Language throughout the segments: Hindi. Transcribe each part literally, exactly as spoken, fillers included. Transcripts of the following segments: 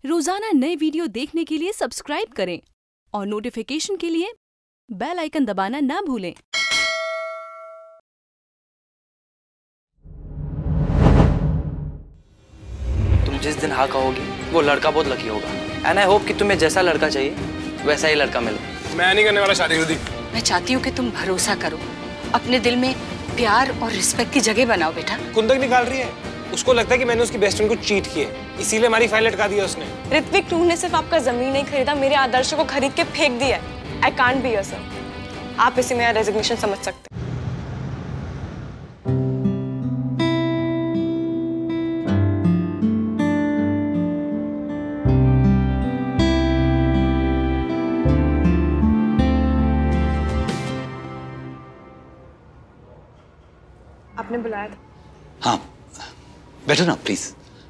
रोजाना नए वीडियो देखने के लिए सब्सक्राइब करें और नोटिफिकेशन के लिए बेल आइकन दबाना ना भूलें। तुम जिस दिन हाँ कहोगी वो लड़का बहुत लकी होगा। एंड आई होप कि तुम्हें जैसा लड़का चाहिए वैसा ही लड़का मिले। मैं नहीं करने वाला शादी खुदी। मैं चाहती हूँ कि तुम भरोसा करो, अपने दिल में प्यार और रिस्पेक्ट की जगह बनाओ बेटा। कुंदर निकाल रही है, उसको लगता है कि मैंने उसकी बेस्ट फ्रेंड को चीट किया है, इसीलिए हमारी फाइल लटका दी है उसने। ऋत्विक टू ने सिर्फ आपका जमीन नहीं खरीदा, मेरे आदर्शों को खरीद के फेंक दिया है। I can't be your son. आप इसी में रेजिग्नेशन समझ सकते हैं। आपने बुलाया था? हाँ, बैठो ना प्लीज।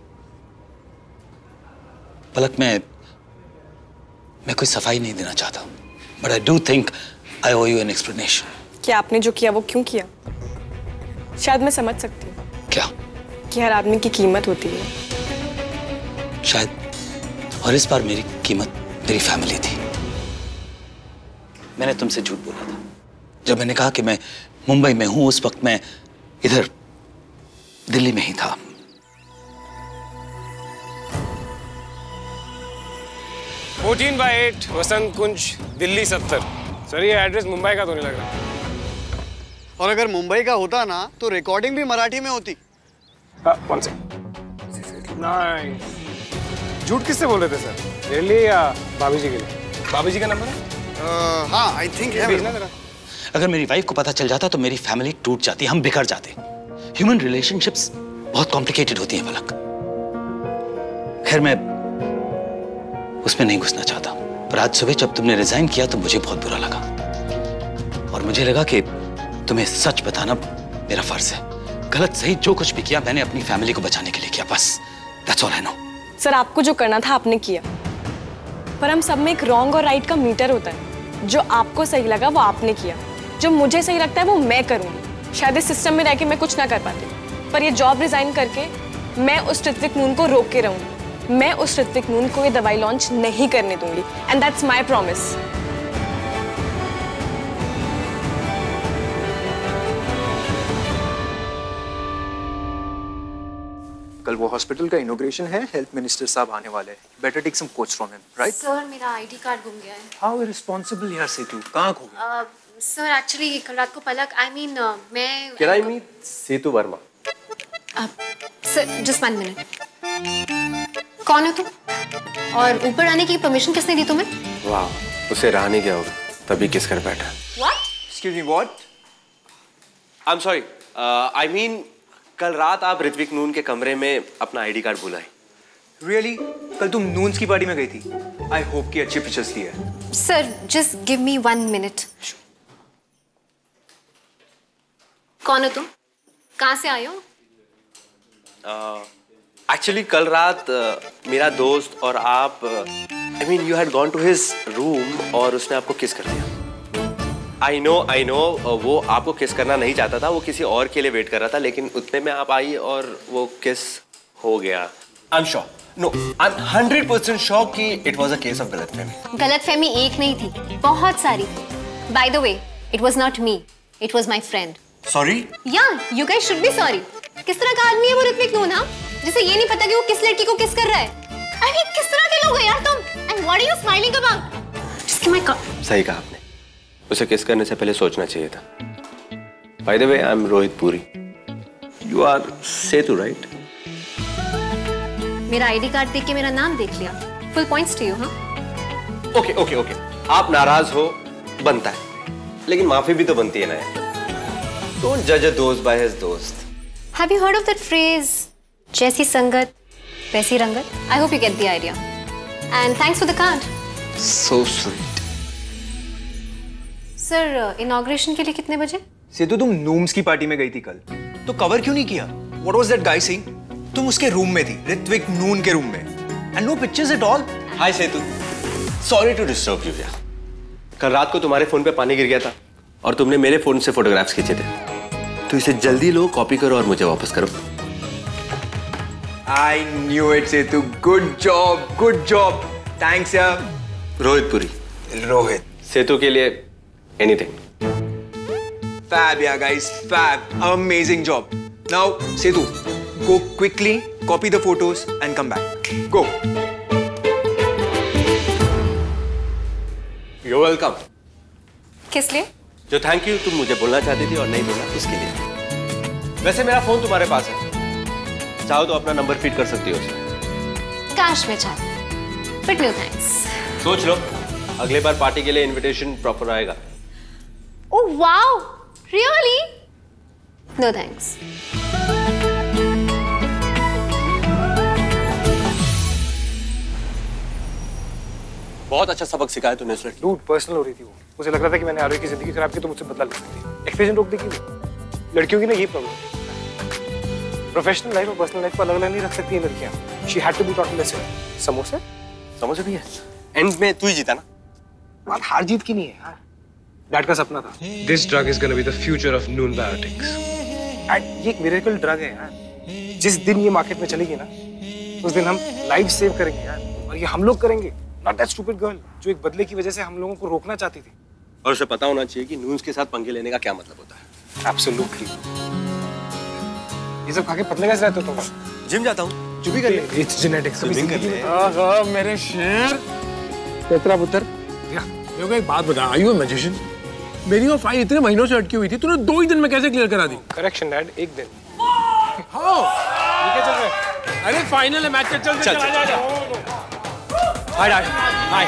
पलक, मैं मैं कोई सफाई नहीं देना चाहता, but I do think I owe you an explanation. कि आपने जो किया वो क्यों किया? शायद मैं समझ सकती हूँ। क्या? कि हर आदमी की कीमत होती है। शायद, और इस बार मेरी कीमत मेरी फैमिली थी। मैंने तुमसे झूठ बोला था जब मैंने कहा कि मैं मुंबई में हूं। उस वक्त मैं इधर दिल्ली में ही था। Fourteen by eight Vasant Kunj, Delhi सत्तर। सर ये एड्रेस मुंबई का तो नहीं लग रहा। और अगर मुंबई का होता ना तो रिकॉर्डिंग भी मराठी में होती। One second. नाइस। झूठ किससे बोल रहे थे सर? मेरे लिए या भाभी जी के लिए? भाभी जी का नंबर है? हाँ, आई थिंक है। भेजना जरा। अगर मेरी वाइफ को पता चल जाता तो मेरी फैमिली टूट जाती, हम बिखर जाते। ह्यूमन रिलेशनशिप्स बहुत कॉम्प्लिकेटेड होती हैं पलक। खैर, मैं उसमें नहीं घुसना चाहता, पर आज सुबह जब तुमने रिजाइन किया तो मुझे बहुत बुरा लगा और मुझे लगा कि तुम्हें सच बताना मेरा फर्ज है। गलत सही जो कुछ भी किया मैंने अपनी फैमिली को बचाने के लिए किया, बस। That's all I know. Sir, आपको जो करना था आपने किया, पर हम सब में एक रॉन्ग और राइट का मीटर होता है। जो आपको सही लगा वो आपने किया, जो मुझे सही लगता है वो मैं करूंगी। शायद इस सिस्टम में रह के मैं कुछ ना कर पाती, पर ये जॉब रिजाइन करके मैं उस ऋत्विक नून को रोक के रहूंगी। मैं उस ऋत्विक नून को ये दवाई लॉन्च नहीं करने दूंगी, एंड दैट्स माय प्रॉमिस। कल वो हॉस्पिटल का इनॉग्रेशन है, हेल्थ मिनिस्टर साहब आने वाले हैं। Better take some quotes from him, right? Sir, मेरा आईडी कार्ड गुम गया है। हाउ इररिस्पांसिबल यार सेतु, कहाँ खो गया? सर, एक्चुअली कल रात को पलक, आई मीन मैं can I meet Setu Verma? Sir, just one minute. कौन है तुम? और ऊपर आने की परमिशन किसने दी तुम्हें? वाह, उसे रहा नहीं गया होगा, तभी किस कर बैठा। What? Excuse me, what? I am sorry, I mean कल रात आप ऋत्विक नून के कमरे में अपना आईडी कार्ड भुलाए। Really? कल तुम नून्स की पार्टी में गई थी? I hope कि अच्छे पिक्चर्स लिए हैं। Sir, just give me one minute. कौन हो तुम? कहाँ से आए हो? एक्चुअली uh, कल रात uh, मेरा दोस्त और आप I mean you had gone to his room और उसने आपको किस कर दिया। आई नो आई नो वो आपको किस करना नहीं चाहता था, वो किसी और के लिए वेट कर रहा था, लेकिन उतने में आप आई और वो किस हो गया। I am sure, no I am hundred percent sure कि it was a case of गलतफहमी। गलतफहमी एक नहीं थी, बहुत सारी। By the way, it was not me, it was my friend. Sorry? Yeah, you guys should be sorry. किस तरह का आदमी है वो ऋत्विक नून? हाँ, जिसे ये नहीं पता कि वो किस लड़की को किस कर रहा है। आई मीन, किस तरह के लोग हो यार तुम? And what are you smiling about? Just give my cup. सही कहा आपने, उसे किस करने से पहले सोचना चाहिए था। By the way, I am Rohit Puri. You are Setu, right? मेरा आईडी कार्ड देख के मेरा नाम देख लिया। Full points to you. हाँ, ओके ओके ओके, आप नाराज हो, बनता है, लेकिन माफी भी तो बनती है ना यार। डोंट जज अ दोस्त बाय हिज दोस्त। Have you heard of that phrase? जैसी संगत वैसी रंगत? I hope you get the idea. And thanks for the card. So sweet. Sir, inauguration के लिए कितने बजे? सेतु, तुम नूम्स की पार्टी में गई थी कल, तो कवर क्यों नहीं किया? What was that guy saying? तुम उसके रूम में थी, ऋत्विक नून के रूम में, and no pictures at all. Hi Setu, sorry to disturb you यार। कल रात को तुम्हारे फोन पे पानी गिर गया था और तुमने मेरे फोन से फोटोग्राफ्स खींचे थे, तो इसे जल्दी लो, कॉपी करो और मुझे वापस करो। I knew it, Setu. Good job, good job. Thanks, यार. रोहित पुरी. रोहित. सेतु के लिए anything. Fab, yeah, guys. Fab. Amazing job. Now, Setu, go quickly, copy the photos, and come back. Go. You're welcome. किस लिए? जो थैंक यू तुम मुझे बोलना चाहती थी और नहीं बोला उसके लिए. वैसे मेरा फोन तुम्हारे पास है. चाहो तो अपना नंबर फीड कर सकती हो उसमें. काश में चाहती. But no thanks. सोच लो, अगले बार पार्टी के लिए इनविटेशन प्रॉपर आएगा. Oh wow, really? No thanks. बहुत अच्छा सबक सिखाया तूने इस लड़की. डूड पर्सनल हो रही थी वो. मुझे लग रहा था कि मैंने आरोही की जिंदगी खराब की तो मुझसे बदला ले सकती है. एक्सप्रेशन रोक देगी वो. लड़कियों की ना ये प्रॉब्लम है. प्रोफेशनल लाइफ और पर्सनल लाइफ को अलग अलग नहीं रख सकती है लड़कियां. She had to be taught lesson. समोसे समोसे भी है. एंड में तू ही जीता ना. बात हार जीत की नहीं है यार. डैड का सपना था. This drug is gonna be the future of noon biotics. ये एक मिरेकल ड्रग है यार. जिस दिन ये मार्केट में चलेगी ना उस दिन हम लाइफ सेव करेंगे यार. और ये हम लोग करेंगे. नॉट दैट स्टूपिड गर्ल जो एक बदले की वजह से हम लोगों को रोकना चाहती थी. और उसे पता होना चाहिए कि नून्स के साथ पंगे लेने का क्या मतलब होता है. एब्सोल्युटली. ये सब खा के पतले कैसे रहते हो तुम? जिम जाता हूँ. जो भी कर ले. It's genetics. आहा मेरे शेर. तेरा पुत्र. मेरे को एक बात बता. Are you a magician? मेरी वो फाइल इतने महीनों से अटकी हुई थी. तूने दो ही दिन में कैसे क्लियर करा दी? Correction dad. एक दिन. हाँ. ये क्या चल रहा है? अरे फाइनल है मैच. चल चल चल. आ जा. Hi dad. हाय.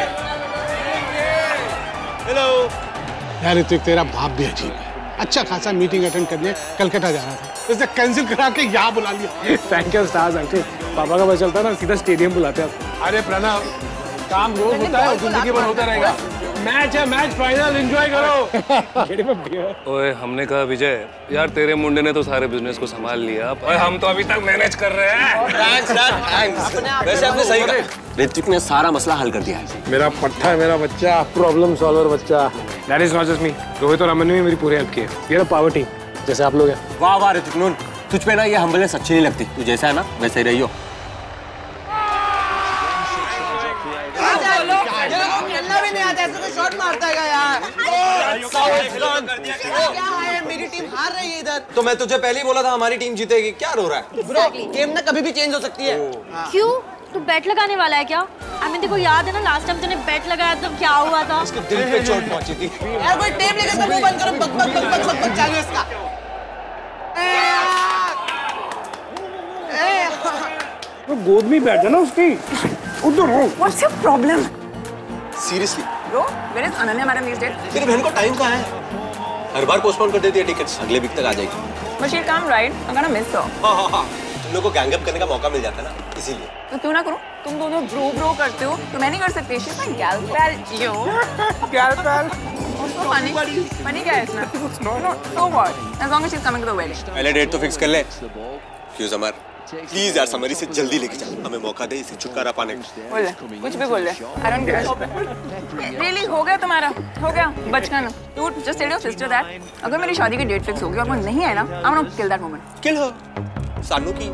हेलो. यार ऋत्विक तेरा बाप भी अजीब है. अच्छा खासा मीटिंग अटेंड करने कलकत्ता जा रहा था. इसने कैंसिल करा के यहाँ बुला लिया. Thank you stars uncle. पापा का पता चलता ना सीधा स्टेडियम बुलाते हैं. अरे प्रणव काम रोज होता है और जिंदगी भर होता रहेगा. मैच है मैच फाइनल. एंजॉय करो. ओए हमने कहा विजय यार तेरे मुंडे ने तो सारे बिजनेस को संभाल लिया. ओए हम तो अभी तक मैनेज कर रहे हैं. Thanks dad. थैंक्स. वैसे आपने सही कहा. ऋत्विक ने सारा मसला हल कर दिया है. मेरा पट्टा है मेरा बच्चा. प्रॉब्लम सॉल्वर बच्चा. That is not just me. Rohit और अमन ने मेरी पूरी हेल्प की है. We are a power team जैसे आप लोग हैं. वाह वाह ऋत्विक नून. तुझ पे ना ये हम्बलनेस अच्छी नहीं लगती. तू जैसा है ना वैसे ही रहियो. शॉट मारता है यार. क्या है मेरी टीम हार रही है इधर. तो मैं तुझे पहले ही बोला था हमारी टीम जीतेगी. क्या रो रहा है? ब्रो गेम ना कभी भी चेंज हो सकती है. क्यों तू बैट लगाने वाला है क्या? आई मीन देखो याद है ना लास्ट टाइम तूने बैट लगाया तो क्या हुआ था? इसके दिल पे चोट पहुंची थी. यार कोई टेप लेकर इसका मुंह बंद करो. बक बक बक बक बक चालू इसका. वो गोद में बैठ है ना उसकी. उधर हो. What's your problem? Seriously bro where is Ananya madam this date? तेरी बहन को टाइम कहाँ है? हर बार पोस्टपोन कर देती है टिकट्स. अगले वीक तक आ जाएगी. But she come right. I gonna miss her. हां हां हां. तुम लोग को गैंग अप करने का मौका मिल जाता है ना इसीलिए. तो क्यों ना करो. तुम दोनों ब्रो ब्रो करते हो तो मैं नहीं कर सकती. She is my girl pal. You girl pal. Funny funny क्या है इसमें? No so what as long as she is coming to the wedding. पहले डेट तो फिक्स कर ले. क्यों समर प्लीज यार समर इसे जल्दी लेके जा. हमें मौका दे इसे छुटकारा पाने का. बोल ले कुछ भी बोल ले. I don't care. रियली हो गया तुम्हारा. हो गया बचकाना. You just tell your sister that अगर मेरी शादी की डेट फिक्स हो गई और वो नहीं है ना I am gonna kill that moment. Kill her. सानू की.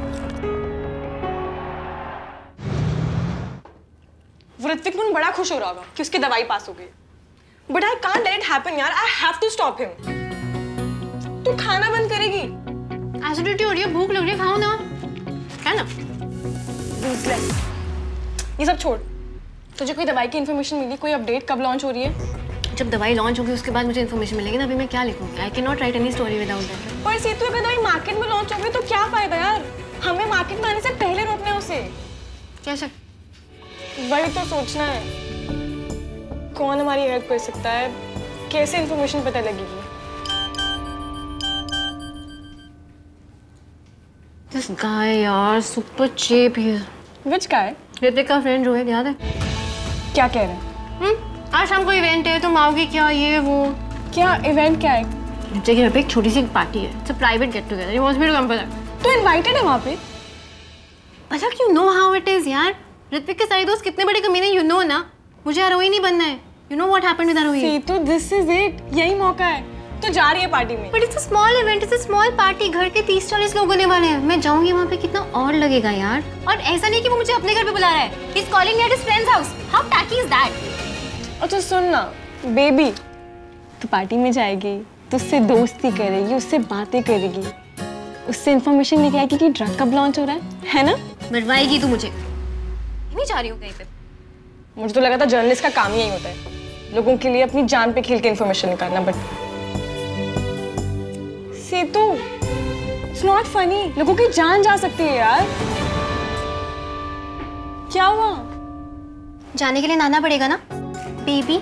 ऋत्विक मुन बड़ा खुश हो रहा होगा कि उसकी दवाई पास हो गई. But I can't let it happen यार. I have to stop him. तू खाना बंद करेगी? एसिडिटी हो रही है. भूख लग रही है. खाओ ना. है ना? ये सब छोड़. तुझे कोई दवाई की इन्फॉर्मेशन मिली? कोई अपडेट कब लॉन्च हो रही है? जब दवाई लॉन्च होगी उसके बाद मुझे इन्फॉर्मेशन मिलेगी ना. अभी मैं क्या लिखूंगी? I can not write any story without that. पर सीतू अगर दवाई मार्केट में लॉन्च होगी तो क्या फायदा यार. हमें मार्केट में आने से पहले रोकना है उसे. कैसे? वही तो सोचना है. कौन हमारी हेल्प कर सकता है? कैसे इन्फॉर्मेशन पता लगेगी? This guy यार super cheap है. Which guy? ऋत्विक का फ्रेंड रोहित. याद है? क्या कह रहे हैं? हम्म आज शाम को इवेंट है. तुम आओगी क्या? ये वो. क्या इवेंट क्या है? ऋत्विक यहाँ पे एक छोटी सी पार्टी है. It's a private get together. He wants me to come for that. तो इनवाइटेड है वहाँ पे? पलक you know how it is यार. ऋत्विक के सारे दोस्त कितने बड़े कमीने you know ना. मुझे आरोही नहीं बनना है. You know what happened with Aarohi? Situ this is it. यही मौका है. तो जा रही है पार्टी में। But it's a small event, it's a small party. घर के तीस चालीस लोग होने वाले हैं। मैं जाऊंगी वहाँ पे कितना और लगेगा यार। और ऐसा नहीं कि वो मुझे अपने घर पे बुला रहा है। He is calling me at his friends house. How tacky is that? अच्छा सुन ना बेबी, तू पार्टी में जाएगी तो उससे दोस्ती करेगी, उससे बातें करेगी, उससे इंफॉर्मेशन लेके आएगी कि ड्रग कब लॉन्च हो रहा है, है ना? मरवाएगी तू मुझे। नहीं जा रही हूँ कहीं पे। मुझे तो लगा था जर्नलिस्ट का काम ही यही होता है, लोगों के लिए अपनी जान पे खेल के इंफॉर्मेशन निकालना। But Setu, it's not funny. लोगों की जान जा सकती है यार। क्या हुआ? जाने के लिए नाना पड़ेगा ना बेबी।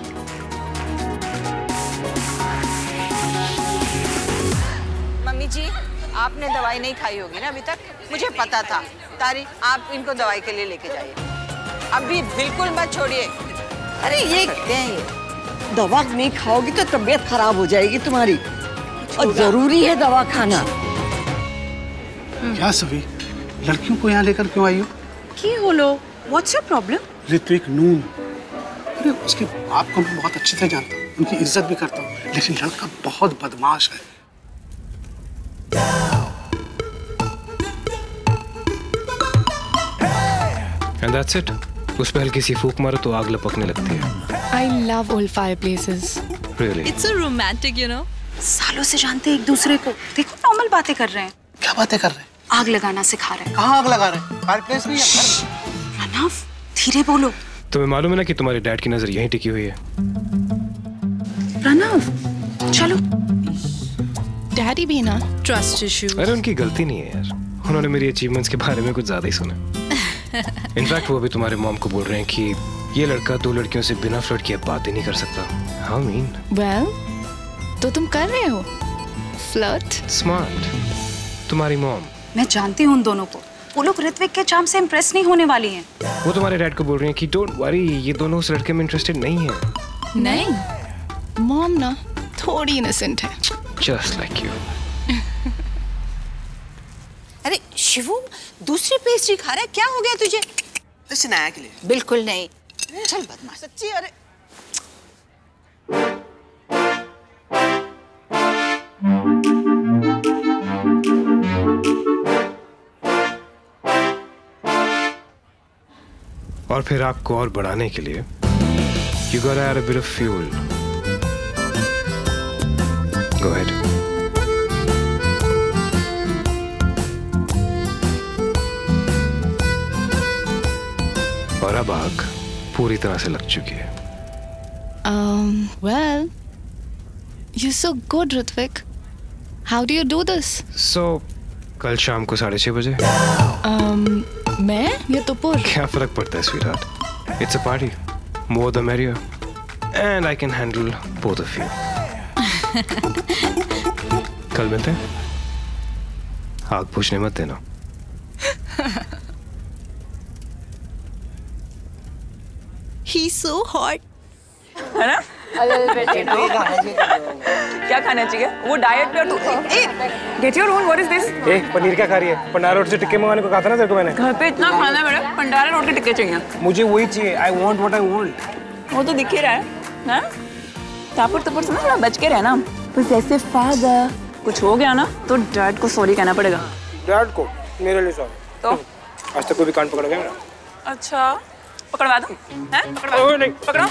मम्मी जी, आपने दवाई नहीं खाई होगी ना अभी तक? मुझे पता था। तारी, आप इनको दवाई के लिए लेके जाइए। अभी बिल्कुल मत छोड़िए। अरे ये क्या है? दवा नहीं खाओगी तो तबीयत खराब हो जाएगी तुम्हारी, और जरूरी है दवा खाना। क्या सभी लड़कियों को यहाँ लेकर क्यों आई हो? की होलो? What's your problem? Ritwik Noon, अरे उसके बाप को मैं बहुत अच्छी तरह जानता हूँ, उनकी इज्जत भी करता हूँ, लेकिन लड़का बहुत बदमाश है। And that's it. उस पे हल्की सी फूंक मारो तो आग लपकने लगती है। I love old fireplaces. Really? It's so romantic, you know. सालों से जानते हैं एक दूसरे को। देखो नॉर्मल बातें कर रहे हैं। क्या बातें कर रहे हैं? आग लगाना सिखा रहे हैं। कहाँ आग लगा रहे हैं? फायरप्लेस में या घर में? प्रणव, धीरे बोलो। तुम्हें मालूम है ना कि तुम्हारे डैड की नजर यहीं टिकी हुई है। प्रणव, चलो। डैडी भी ना ट्रस्ट इश्यूज। अरे उनकी गलती नहीं है यार, उन्होंने मेरी अचीवमेंट्स के बारे में कुछ ज्यादा ही सुना। इनफैक्ट वो अभी तुम्हारे मॉम को बोल रहे हैं कि ये लड़का दो लड़कियों से बिना फ्लर्ट किए बात ही नहीं कर सकता। How mean? वेल, तो तुम कर रहे हो फ्लर्ट? स्मार्ट। तुम्हारी मॉम। मैं जानती हूँ उन दोनों को, वो लोग ऋत्विक के चार्म से इम्प्रेस नहीं होने वाली हैं। वो तुम्हारे डैड को बोल रहे हैं कि डोंट वरी, ये दोनों उस लड़के में इंटरेस्टेड नहीं है। नहीं, मॉम ना थोड़ी इनोसेंट है। Just like you. अरे शिवू, दूसरी पेस्ट्री खा रहा है? क्या हो गया तुझे? तो सनाया के लिए? बिल्कुल नहीं। चल बदमाश। सच्ची? अरे और फिर आग को और बढ़ाने के लिए you gotta add a bit of fuel. Go ahead. और अब आग पूरी तरह से लग चुकी है। Um, well, you're so good, Ritwik. How do you do this? So, कल शाम को साढ़े छह बजे। Um, मैं या तुपुर? क्या फर्क पड़ता है sweetheart? It's a party. More the merrier. And I can handle both of you. कल मिलते हैं। आग पूछने मत देना। He's so hot. है ना? क्या खाना चाहिए? वो डाइट पे तू get your own. What is this? ए, पनीर क्या खा रही है? पंडारा रोटी से टिक्के मंगाने को कहा था ना तेरे को मैंने। घर पे इतना खाना है मेरे, पंडारा रोटी टिक्के चाहिए। मुझे वही चाहिए। I want what I want. वो तो दिख ही रहा है ना? तापुर तपुर से ना थोड़ा बच के रहना। बस ऐसे फादर कुछ हो गया ना तो डैड को सॉरी कहना पड़ेगा। डैड को? मेरे लिए सॉरी। तो आज तक कोई भी कांड पकड़ गया मेरा? अच्छा, पकड़वा दो। हैं? पकड़वा दो। नहीं। पकड़ो।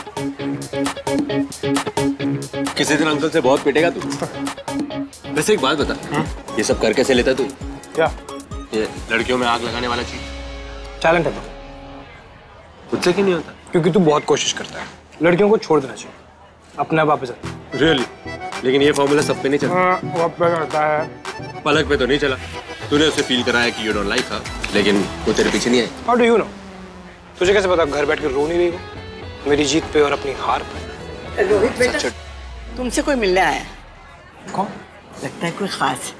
किसी दिन अंकल से बहुत पिटेगा तू। वैसे एक बात बता, हुँ? ये सब कर कैसे लेता तू? क्या? ये लड़कियों में आग लगाने वाला चीज। टैलेंट है तो। मुझसे क्यों नहीं होता? क्योंकि तू बहुत कोशिश करता है। लड़कियों को छोड़ देना चाहिए, अपने आप वापस आता। रियली? लेकिन ये फॉर्मूला सब पे नहीं चलता। हाँ, वो पे करता है। पलक पे तो नहीं चला। तूने उसे फील कराया कि यू डोंट लाइक हर, लेकिन वो तेरे पीछे नहीं आई। How do you know? तुझे कैसे पता घर बैठ के रो नहीं रही वो मेरी जीत पे और अपनी हार पे? रोहित बेटा, तुमसे कोई मिलने आया। कौन? लगता है कोई खास।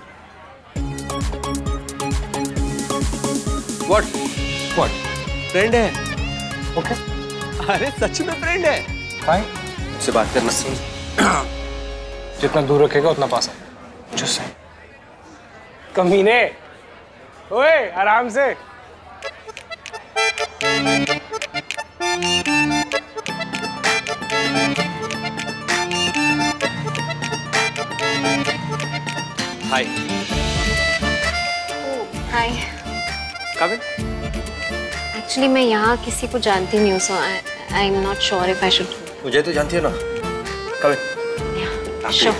व्हाट? व्हाट? फ्रेंड है? ओके। अरे सच में फ्रेंड है? हाय। उससे बात करना। जितना दूर रखेगा उतना पास है। जो सही। कमीने। ओए, आराम से। एक्चुअली मैं यहाँ किसी को जानती नहीं हूँ, so I am not sure if I should. मुझे तो जानती है ना। Come in. श्योर।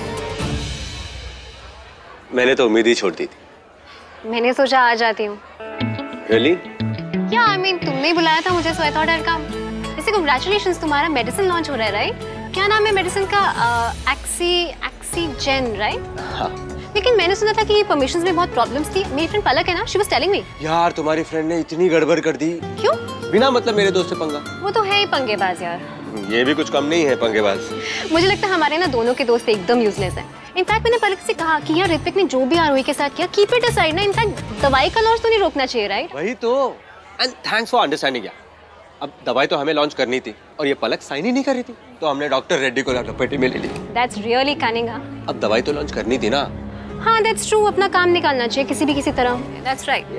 मैंने तो उम्मीद ही छोड़ दी थी। मैंने सोचा आ जाती हूँ। Really? क्या आई मीन तुमने बुलाया था मुझे, सो आई थॉट आई कम। वैसे कांग्रेचुलेशंस, तुम्हारा मेडिसिन लॉन्च हो रहा है राइट? क्या नाम है मेडिसिन का? एक्सी एक्सीजेन राइट? हाँ। लेकिन मैंने सुना था कि परमिशंस में बहुत प्रॉब्लम्स थी। मेरी फ्रेंड पलक है ना, शी वाज टेलिंग मी। यार तुम्हारी फ्रेंड ने इतनी गड़बड़ कर दी। क्यों? बिना मतलब मेरे दोस्त से पंगा। वो तो है ही पंगेबाज यार। ये भी कुछ कम नहीं है पंगेबाज। मुझे लगता है हमारे ना दोनों के दोस्त एकदम यूजलेस हैं। इनफैक्ट मैंने पलक से कहा कि यार ऋत्विक ने जो भी आरोही के साथ किया, कीप इट असाइड ना। इनफैक्ट दवाई का लॉन्च तो नहीं रोकना चाहिए राइट? वही तो। एंड थैंक्स फॉर अंडरस्टैंडिंग यार। अब दवाई तो हमें लॉन्च करनी थी और ये पलक साइन ही नहीं कर रही थी, तो हमने डॉक्टर रेड्डी को लपेटे में ले ली। That's really cunning. अब दवाई तो लॉन्च करनी थी ना। हाँ दैट्स ट्रू, अपना काम निकालना चाहिए किसी भी किसी तरह। That's right.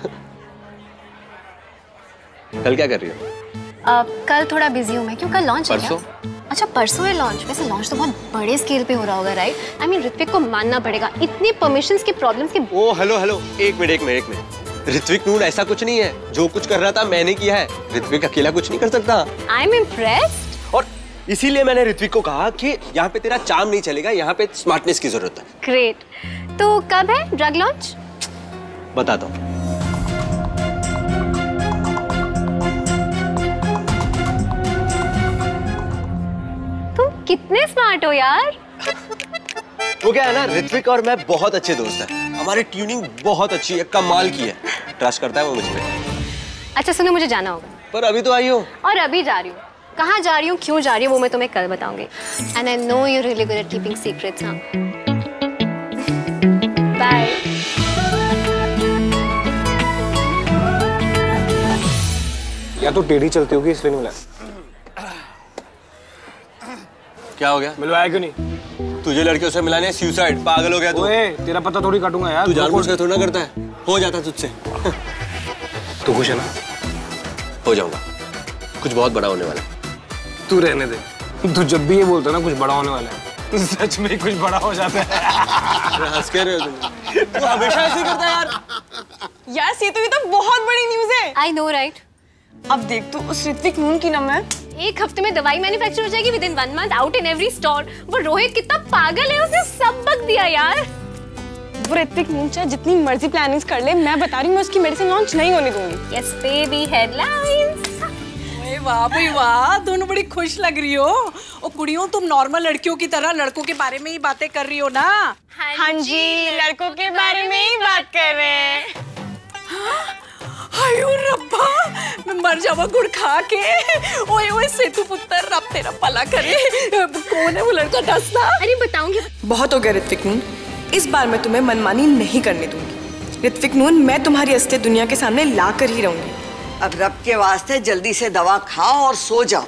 कल क्या कर रही हो? Uh, कल थोड़ा बिजी हूँ मैं। क्यों, कल लॉन्च है क्या? परसों? अच्छा परसों है लॉन्च। वैसे लॉन्च तो बहुत बड़े स्केल पे हो रहा होगा राइट? आई मीन ऋत्विक को मानना पड़ेगा, इतनी परमिशंस के प्रॉब्लम्स के। ओ हेलो हेलो, एक मिनट एक मिनट एक मिनट। ऋत्विक नून ऐसा कुछ नहीं है। जो कुछ कर रहा था मैंने किया है। ऋत्विक अकेला कुछ नहीं कर सकता। I am impressed. और इसीलिए मैंने ऋत्विक को कहा कि यहाँ पे तेरा चार्म नहीं चलेगा, यहाँ पे स्मार्टनेस की जरूरत है। ग्रेट। तो कब है ड्रग लॉन्च? बताता हूँ। कितने स्मार्ट हो यार। वो क्या है ना, ऋत्विक और मैं बहुत अच्छे दोस्त हैं। हमारी ट्यूनिंग बहुत अच्छी है, कमाल की है। ट्रस्ट करता है वो मुझ पे। अच्छा सुनो, मुझे जाना होगा। पर अभी तो आई हो। और अभी जा रही हूँ। कहाँ जा रही हूँ, क्यों जा रही हूँ, वो मैं तुम्हें कल बताऊंगी। And I know you really good at keeping secrets. हाँ बाय। या तो टेढ़ी चलती होगी इसलिए नहीं मिला। क्या हो गया? मिलवाया क्यों नहीं? तुझे लड़कियों से मिलाने सुसाइड, पागल हो गया तू? ओए तेरा पता थोड़ी काटूंगा यार। तू जानबूझ कर थोड़ा करता है, हो जाता तुझसे। तू खुश है ना? हो जाऊंगा, कुछ बहुत बड़ा होने वाला है। तू रहने दे। तू जब भी ये बोलता ना कुछ बड़ा होने वाला है, सच में कुछ बड़ा हो जाता है। हंस के रहे हो तुम। तू हमेशा ऐसे ही करता है यार। यार ये तो ये तो बहुत बड़ी न्यूज़ है। I know right. अब देख तू, उस ऋत्विक नून की नाम है, एक हफ्ते में दवाई मैन्युफैक्चर हो जाएगी within one month, out in every store. वो रोहित कितना पागल है, उसने सब बक दिया यार। वो ऋत्विक नून चाहे जितनी मर्जी प्लानिंग्स कर ले, मैं बता रही हूँ मैं उसकी मेडिसिन लॉन्च नहीं होने दूंगी। Yes baby, headlines. ओए वाह भाई वाह, दोनों बड़ी खुश लग रही हो। ओ कुड़ियों, तुम नॉर्मल लड़कियों की तरह लड़कों के बारे में ही बातें कर रही हो ना? हाँ जी, लड़कों के बारे में ही बात कर रहे हैं। हायो रब्बा, मैं मर जावा गुड़ खा के। ओए ओए सेतु पुत्र, रब तेरा भला करे। कौन है वो लड़का, दसना? अरे बताऊंगी। बहुत हो गया ऋत्विक नून, इस बार मैं तुम्हें मनमानी नहीं करने दूंगी। ऋत्विक नून, मैं तुम्हारी असलियत दुनिया के सामने ला कर ही रहूंगी। अब रब के वास्ते जल्दी से दवा खाओ और सो जाओ।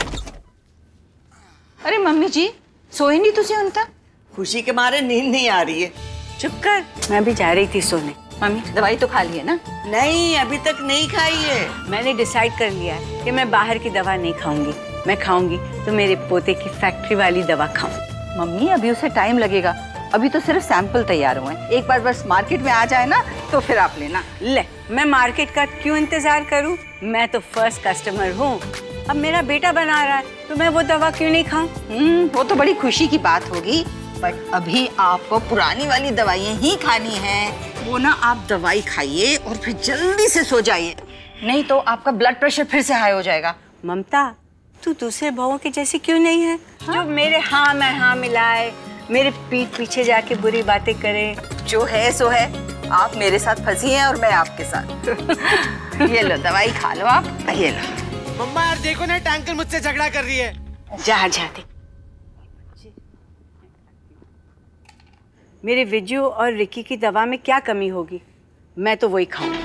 अरे मम्मी जी, सोए नहीं तुझे उन तक? खुशी के मारे नींद नहीं आ रही है। चुप कर, मैं भी जा रही थी सोने। मम्मी दवाई तो खा ली है ना? नहीं, अभी तक नहीं खाई है। मैंने डिसाइड कर लिया है कि मैं बाहर की दवा नहीं खाऊंगी। मैं खाऊंगी तो मेरे पोते की फैक्ट्री वाली दवा खाऊं। मम्मी अभी उसे टाइम लगेगा, अभी तो सिर्फ सैंपल तैयार हुए हैं। एक बार बस मार्केट में आ जाए ना तो फिर आप लेना। ले, मैं मार्केट का क्यों इंतजार करूं? मैं तो फर्स्ट कस्टमर हूँ। अब मेरा बेटा बना रहा है तो मैं वो दवा क्यों नहीं खाऊं? हम्म, वो तो बड़ी खुशी की बात होगी, बट अभी आपको पुरानी वाली दवाइयाँ ही खानी है। वो ना आप दवाई खाइए और फिर जल्दी से सो जाइए, नहीं तो आपका ब्लड प्रेशर फिर से हाई हो जाएगा। ममता, तू दूसरे बहुओं की जैसी क्यों नहीं है? हाँ? जो मेरे हाँ में हाँ मिलाए, मेरे पीठ पीछे जाके बुरी बातें करे। जो है सो है, आप मेरे साथ फंसी हैं और मैं आपके साथ। ये लो दवाई खा लो आप, ये लो। मम्मा यार देखो ना, टैंकर मुझसे झगड़ा कर रही है। जा जाते। मेरे विजू और रिकी की दवा में क्या कमी होगी? मैं तो वही खाऊं।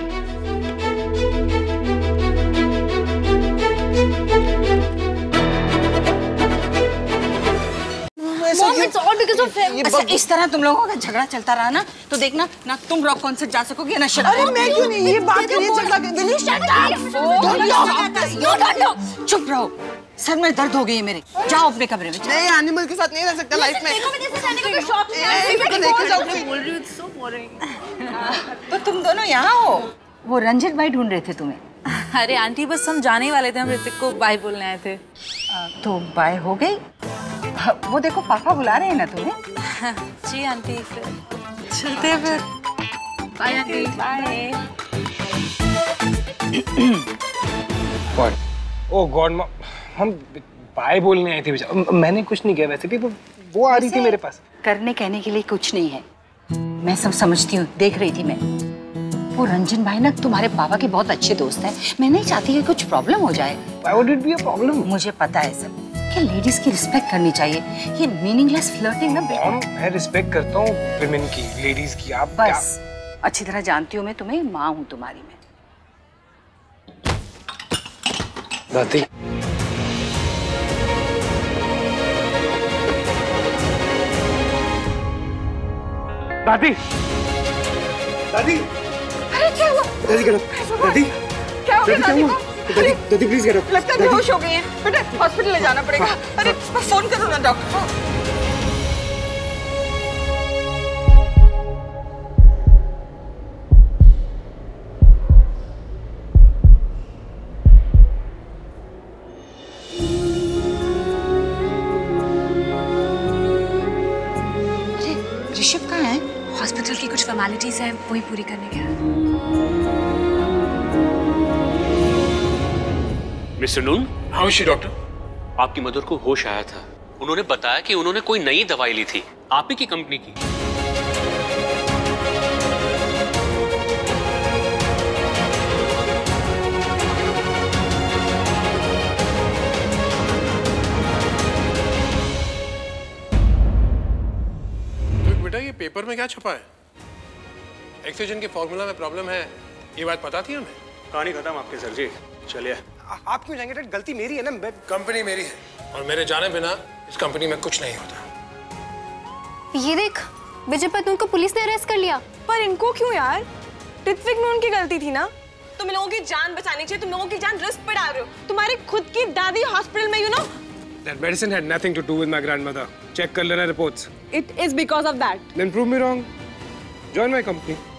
अच्छा, इस तरह तुम लोगों का झगड़ा चलता रहा ना तो देखना ना तुम रॉक कॉन्सर्ट जा सकोगे ना शट। अरे मैं क्यों नहीं, ये बात नहीं, झगड़ा कर। चुप रहो, सर में दर्द हो गई है मेरे। जाओ अपने कमरे में। नहीं, एनिमल के साथ नहीं रह सकता लाइफ में। तो तुम दोनों यहाँ हो? वो रंजित भाई ढूंढ रहे थे तुम्हें। अरे आंटी बस हम जाने ही वाले थे, हम ऋतिक को बाय बोलने आए थे। आ, तो बाय हो गई? वो देखो पापा बुला रहे हैं ना तुम्हें। जी आंटी, फिर चलते हैं फिर। Bye aunty. Bye. God, oh god, हम बाय बोलने आए थे बेचारा। मैंने कुछ नहीं किया, वैसे भी वो वो आ रही थी मेरे पास। करने कहने के लिए कुछ नहीं है, मैं सब समझती हूँ, देख रही थी मैं। वो रंजन भाई ना तुम्हारे पापा के बहुत अच्छे दोस्त हैं। मैं नहीं चाहती कि कुछ प्रॉब्लम हो जाए। Why would it be a problem? मुझे पता है सब कि लेडीज की रिस्पेक्ट करनी चाहिए। ये मीनिंगलेस फ्लर्टिंग ना मॉम, मैं रिस्पेक्ट करता हूँ विमेन की, लेडीज की। आप बस क्या? अच्छी तरह जानती हूँ मैं तुम्हें, माँ हूँ तुम्हारी मैं। दादी, दादी, दादी, अरे क्या हुआ? दादी get up. दादी, क्या हो गया दादी को? दादी, दादी प्लीज get up. लगता है बेहोश हो गई हैं। बेटा हॉस्पिटल ले जाना पड़ेगा। अरे फोन करो ना डॉक्टर को। ऋषभ कहाँ है? हॉस्पिटल की कुछ फॉर्मेलिटीज हैं, वही पूरी करने गया। Mister Noon, how is she doctor? आपकी मदर को होश आया था। उन्होंने बताया कि उन्होंने कोई नई दवाई ली थी, आप ही की कंपनी की। बेटा ये पेपर में क्या छपा है? ऑक्सीजन के फॉर्मूला में प्रॉब्लम है, ये बात पता थी हमें? कहानी खत्म आपके सर जी, चलिए। आप क्यों जाएंगे? गलती मेरी है ना। कंपनी मेरी है और मेरे जाने बिना इस कंपनी में कुछ नहीं होता। ये देख, विजयपथ नून को पुलिस ने अरेस्ट कर लिया। पर इनको क्यों यार? ऋत्विक नून की गलती थी ना। तुम लोगों की जान बचानी चाहिए, तुम लोगों की जान रिस्क पे डाल रहे हो। तुम्हारी खुद की दादी हॉस्पिटल में, you know. That medicine had nothing to do with my grandmother. Check कर लेना reports. It is because of that. Then prove me wrong. Join my company.